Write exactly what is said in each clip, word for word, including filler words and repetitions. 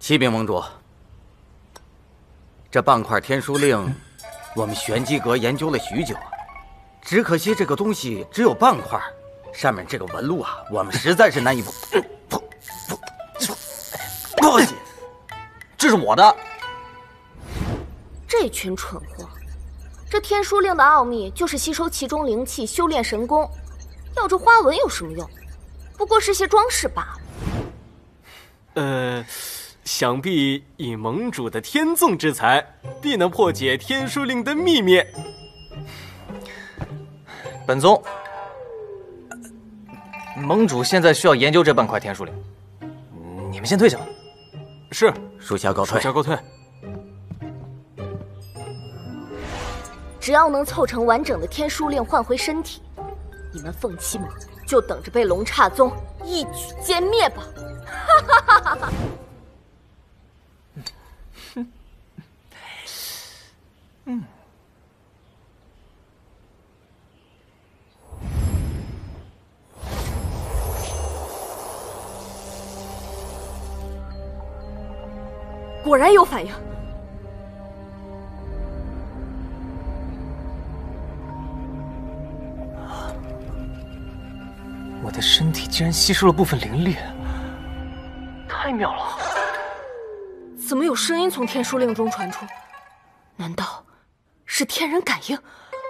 启禀盟主，这半块天书令，我们玄机阁研究了许久，只可惜这个东西只有半块，上面这个纹路啊，我们实在是难以破破破破解。这是我的。 这群蠢货！这天书令的奥秘就是吸收其中灵气，修炼神功。要这花纹有什么用？不过是些装饰罢了。 呃，想必以盟主的天纵之才，必能破解天书令的秘密。 本宗，盟主现在需要研究这半块天书令，你们先退下吧。 是， 属下告退。 属下告退。 只要能凑成完整的天书令换回身体，你们凤栖盟就等着被龙刹宗一举歼灭吧！哈哈哈哈！ 嗯。 果然有反应。 我的身体竟然吸收了部分灵力，太妙了！ 怎么有声音从天书令中传出？难道是天人感应？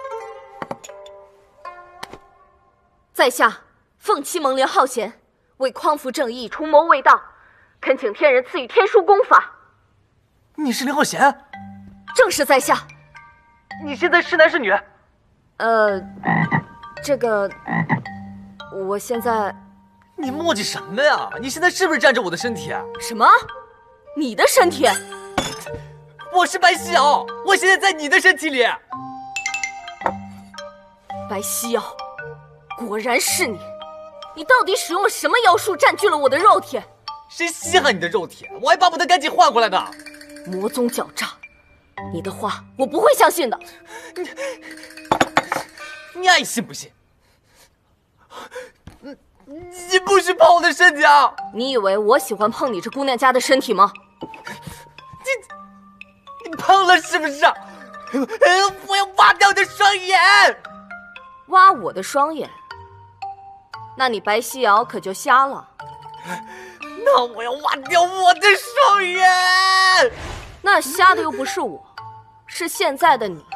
在下凤栖盟林浩贤，为匡扶正义、除谋卫道，恳请天人赐予天书功法。 你是林浩贤？ 正是在下。 你现在是男是女？ 呃，这个。我现在， 你磨叽什么呀？你现在是不是占着我的身体？ 什么？你的身体？ 我是白西瑶，我现在在你的身体里。 白西瑶，果然是你！你到底使用了什么妖术占据了我的肉体？ 谁稀罕你的肉体？我还巴不得赶紧换回来呢。 魔宗狡诈，你的话我不会相信的。 你，你爱信不信？你不许碰我的身体啊！ 你以为我喜欢碰你这姑娘家的身体吗？ 你你碰了是不是？我要挖掉你的双眼！ 挖我的双眼？那你白西瑶可就瞎了。 那我要挖掉我的双眼！ 那瞎的又不是我，是现在的你。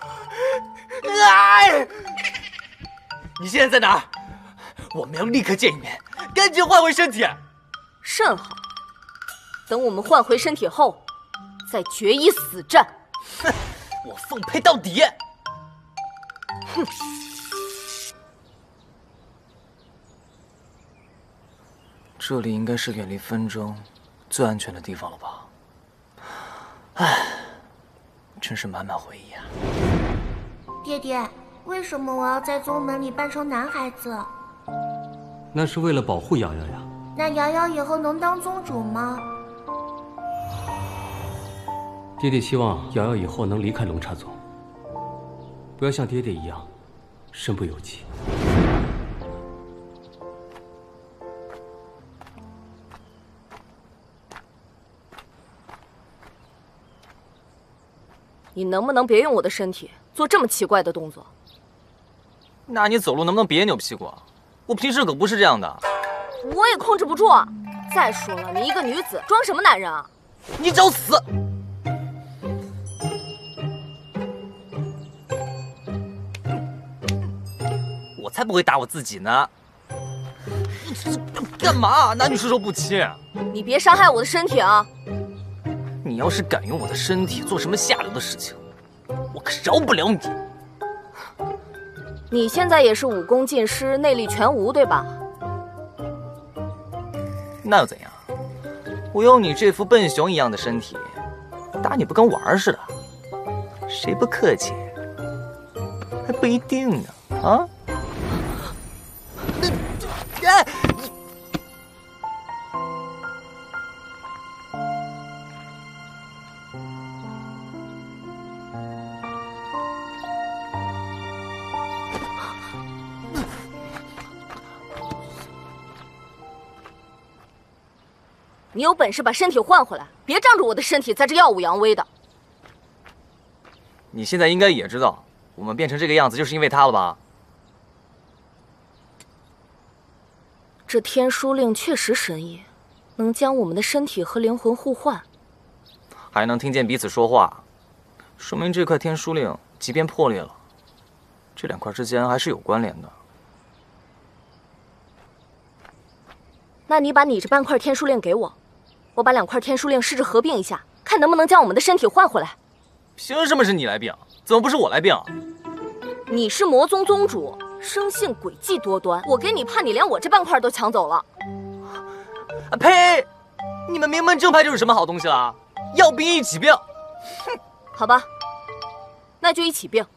哎！你现在在哪儿？我们要立刻见一面，赶紧换回身体。 甚好，等我们换回身体后，再决一死战。 哼，我奉陪到底。 哼。 这里应该是远离纷争最安全的地方了吧？唉，真是满满回忆啊。 爹爹，为什么我要在宗门里扮成男孩子？ 那是为了保护瑶瑶呀。 那瑶瑶以后能当宗主吗？ 爹爹希望瑶瑶以后能离开龙刹宗，不要像爹爹一样身不由己。 你能不能别用我的身体做这么奇怪的动作？ 那你走路能不能别扭屁股？我平时可不是这样的。 我也控制不住啊！再说了，你一个女子装什么男人啊？ 你找死！我才不会打我自己呢！干嘛？男女授受不亲！ 你别伤害我的身体啊！ 你要是敢用我的身体做什么下流的事情，我可饶不了你！ 你现在也是武功尽失，内力全无，对吧？ 那又怎样？我有你这副笨熊一样的身体，打你不跟玩似的。谁不客气？还不一定呢。啊！哎！ 你有本事把身体换回来，别仗着我的身体在这耀武扬威的。 你现在应该也知道，我们变成这个样子就是因为他了吧？ 这天书令确实神异，能将我们的身体和灵魂互换， 还能听见彼此说话，说明这块天书令即便破裂了，这两块之间还是有关联的。 那你把你这半块天书令给我，我把两块天书令试着合并一下，看能不能将我们的身体换回来。 凭什么是你来并？怎么不是我来并？ 你是魔宗宗主，生性诡计多端，我给你怕你连我这半块都抢走了。 啊呸！你们名门正派就是什么好东西啦？要并一起并。 哼，好吧，那就一起并。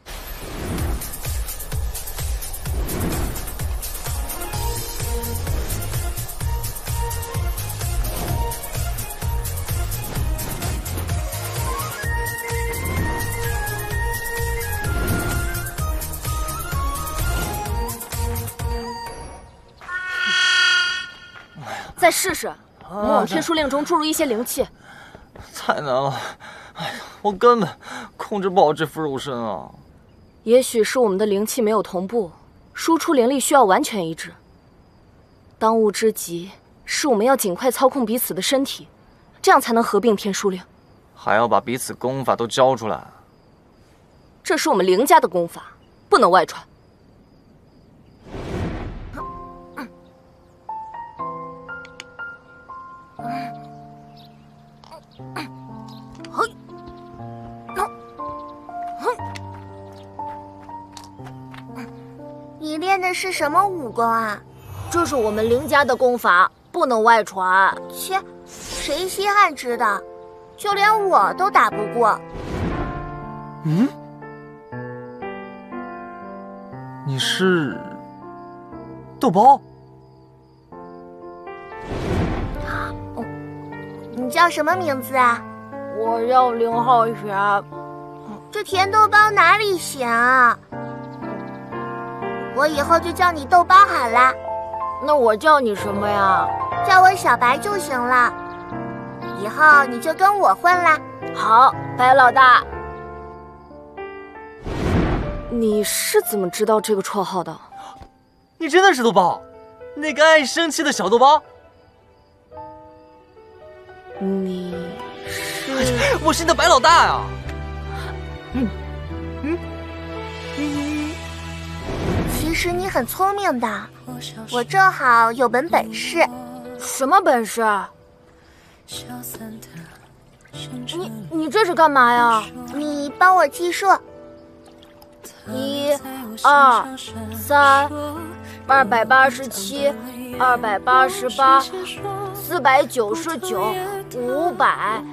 再试试，我们往天书令中注入一些灵气。 太难了，哎呀，我根本控制不好这副肉身啊！ 也许是我们的灵气没有同步，输出灵力需要完全一致。当务之急是我们要尽快操控彼此的身体，这样才能合并天书令。 还要把彼此功法都交出来。 这是我们凌家的功法，不能外传。 你练的是什么武功啊？ 这是我们凌家的功法，不能外传。 切，谁稀罕知道？就连我都打不过。 嗯？你是豆包？ 你叫什么名字啊？ 我叫林浩璇。 这甜豆包哪里行啊？我以后就叫你豆包好了。 那我叫你什么呀？ 叫我小白就行了。以后你就跟我混啦。 好，白老大。你是怎么知道这个绰号的？ 你真的是豆包，那个爱生气的小豆包。 你是？ 我是你的白老大呀！嗯嗯嗯。其实你很聪明的，我正好有本本事。 什么本事？你你这是干嘛呀？ 你帮我计数。 一、二、三，二百八十七，二百八十八，四百九十九，五百。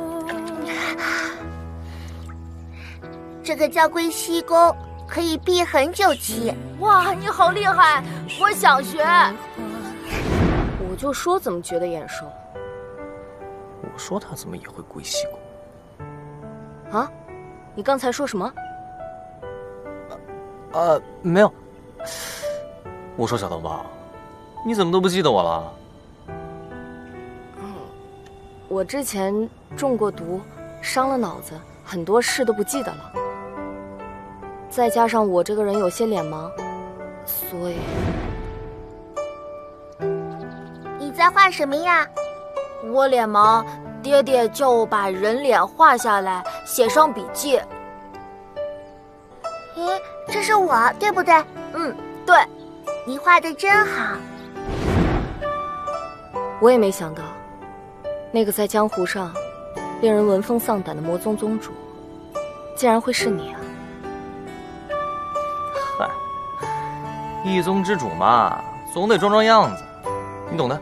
这个叫龟息功，可以避很久期。 哇，你好厉害！我想学。我就说怎么觉得眼熟。 我说他怎么也会龟息功？ 啊？你刚才说什么？ 呃，没有。我说小豆包，你怎么都不记得我了？ 嗯，我之前中过毒，伤了脑子，很多事都不记得了。再加上我这个人有些脸盲，所以…… 你在画什么呀？ 我脸盲，爹爹叫我把人脸画下来，写上笔记。 咦，这是我，对不对？ 嗯，对。 你画的真好。 我也没想到，那个在江湖上令人闻风丧胆的魔宗宗主，竟然会是你啊！ 嗨，一宗之主嘛，总得装装样子，你懂的。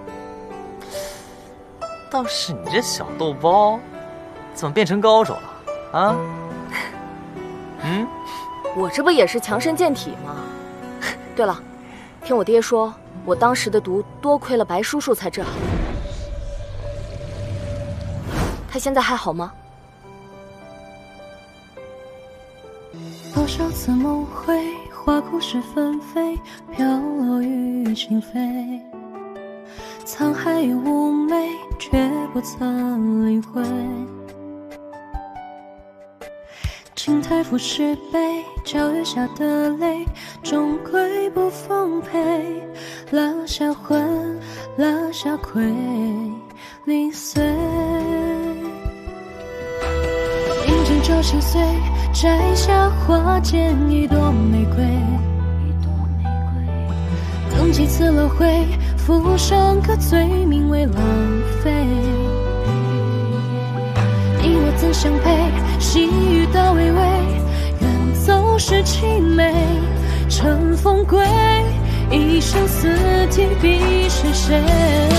倒是你这小豆包，怎么变成高手了啊？嗯， 我这不也是强身健体吗？对了，听我爹说，我当时的毒多亏了白叔叔才治好。他现在还好吗？ 多少次梦回，花故事纷飞，飘落雨情飞。 沧海妩媚，却不曾理会。青苔覆石碑，皎月下的泪，终归不奉陪。落下魂，落下愧，零碎。迎针灸心碎，摘下花间一朵玫瑰。更几次轮回，负上个罪名为浪费。你我怎相配？细雨到微微，远走是凄美。乘风归，一生死地，必是谁？